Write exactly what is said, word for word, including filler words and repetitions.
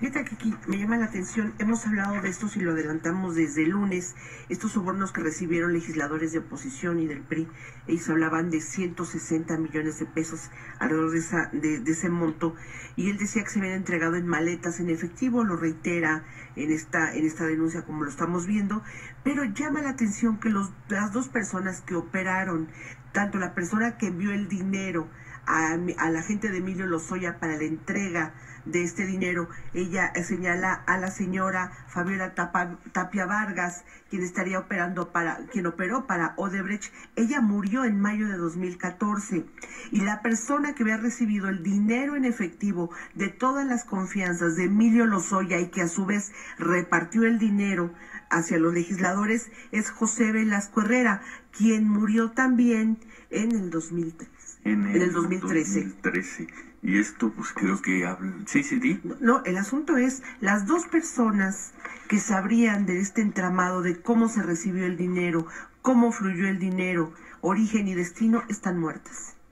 Fíjate que aquí me llama la atención, hemos hablado de estos y lo adelantamos desde el lunes, estos sobornos que recibieron legisladores de oposición y del P R I, ellos hablaban de ciento sesenta millones de pesos alrededor de, esa, de, de ese monto, y él decía que se habían entregado en maletas en efectivo, lo reitera en esta, en esta denuncia como lo estamos viendo, pero llama la atención que los, las dos personas que operaron, tanto la persona que envió el dinero a, a la gente de Emilio Lozoya para la entrega de este dinero, ella señala a la señora Fabiola Tapa, Tapia Vargas, quien estaría operando para, quien operó para Odebrecht. Ella murió en mayo de dos mil catorce, y la persona que había recibido el dinero en efectivo de todas las confianzas de Emilio Lozoya y que a su vez repartió el dinero hacia los legisladores es José Velasco Herrera, quien murió también en el dos mil tres. En el, en el dos mil trece. dos mil trece. Y esto, pues creo que habla... Sí, sí, sí. No, el asunto es, las dos personas que sabrían de este entramado, de cómo se recibió el dinero, cómo fluyó el dinero, origen y destino, están muertas.